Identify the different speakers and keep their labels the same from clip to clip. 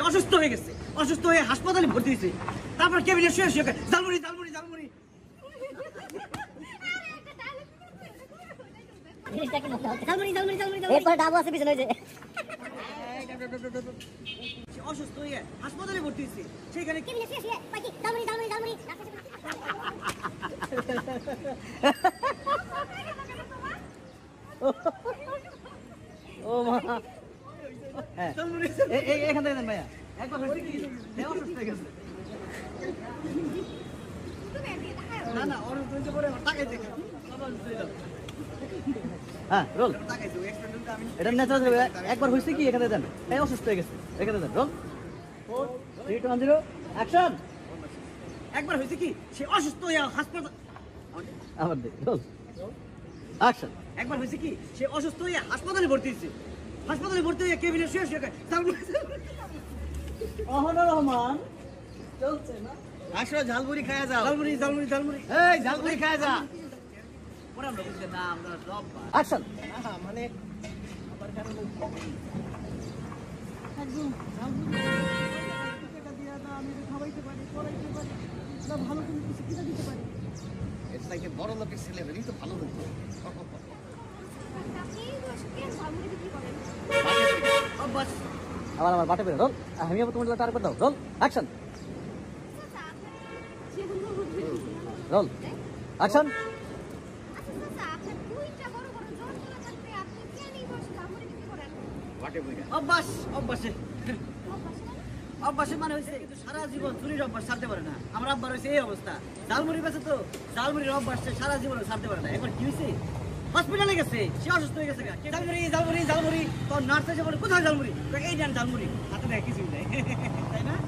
Speaker 1: অসুস্থ হয়ে গেছে, অসুস্থ হয়ে হাসপাতালে ভর্তি হয়েছে। তারপর কেবিনে শুয়ে শুয়ে ঝালমুড়ি ঝালমুড়ি ঝালমুড়ি। অসুস্থ হয়ে হাসপাতালে ভর্তি হয়েছে, সেখানে
Speaker 2: ও মা এখান থেকে দেন ভাইয়া একবার হয়েছে কি অসুস্থ হয়ে গেছে।
Speaker 1: না না ওর পরে টাকাই দেখে
Speaker 2: হ্যাঁ রোল এটা ন্যাচারাল একবার হয়েছে কি এখানে দেন এই অসুস্থ হয়ে গেছে এখানে দেন রোল 3 2 1 0 অ্যাকশন।
Speaker 1: একবার হয়েছে কি সে অসুস্থ হয়ে হাসপাতাল
Speaker 2: আবার দে রোল অ্যাকশন।
Speaker 1: একবার হয়েছে কি সে অসুস্থ হয়ে হাসপাতালে ভর্তি হয়েছে, হাসপাতালে ভর্তি হয়ে কেবিনে শুয়ে শুয়ে
Speaker 2: অহনা রহমান চলছে না
Speaker 1: আসলে ঝালমুড়ি খায়া যাও, ঝালমুড়ি ঝালমুড়ি ঝালমুড়ি
Speaker 2: এই ঝালমুড়ি খায়া যা
Speaker 1: পরে আমরা বুঝতে না আমরা সব
Speaker 2: অ্যাকশন।
Speaker 1: মানে আবার কেন একদম টাকা দিয়া দাও, আমি খাওয়াইতে পারি পড়াইতে পারি না, ভালো কোনো কিছু কিনে দিতে পারি।
Speaker 3: এটা নাকি বড় লোকের ছেলে হলেই তো ভালো হতো।
Speaker 1: অভ্যাস
Speaker 2: আবার আমার বাটে বের রোল আমি আবার তোমার টার করে দাও রোল অ্যাকশন রোল অ্যাকশন।
Speaker 1: অভ্যাস অভ্যাসে অভ্যাসে মানে হয়েছে কিন্তু সারা জীবন চুরির অভ্যাস ছাড়তে পারে না। আমার আব্বার হয়েছে এই অবস্থা, ঝালমুড়ি বেঁচে তো ঝালমুড়ির অভ্যাস সারা জীবন ছাড়তে পারে না। এখন কি হয়েছে হসপিটালে গেছে, সে অসুস্থ হয়ে গেছে, ঝালমুড়ি ঝালমুড়ি ঝালমুড়ি তোর নার্স এসে বলে কোথায় ঝালমুড়ি, এই নেন ঝালমুড়ি, হাতে দেয় কিছুই নেই তাই না?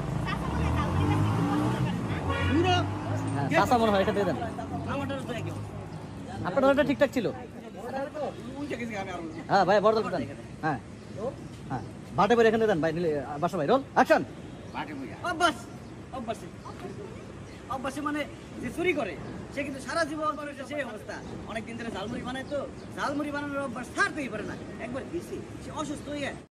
Speaker 2: চাচা মনে হয় এটা দিয়ে দেন
Speaker 1: আমারটা তো একই
Speaker 2: আপনার ওটা ঠিকঠাক ছিল।
Speaker 1: উল্টে গেছে আমি আরো
Speaker 2: হ্যাঁ ভাই বড় দেন হ্যাঁ হ্যাঁ বাটে বের এখানে দেন ভাই বাসা ভাই রোল অ্যাকশন।
Speaker 1: অভ্যাস অভ্যাসে অভ্যাসে মানে যে চুরি করে সে কিন্তু সারা জীবন মানুষের সেই অবস্থা। অনেকদিন ধরে ঝালমুড়ি বানায় তো ঝালমুড়ি বানানোর অভ্যাস ছাড়তেই পারে না। একবার গেছি সে অসুস্থ হয়ে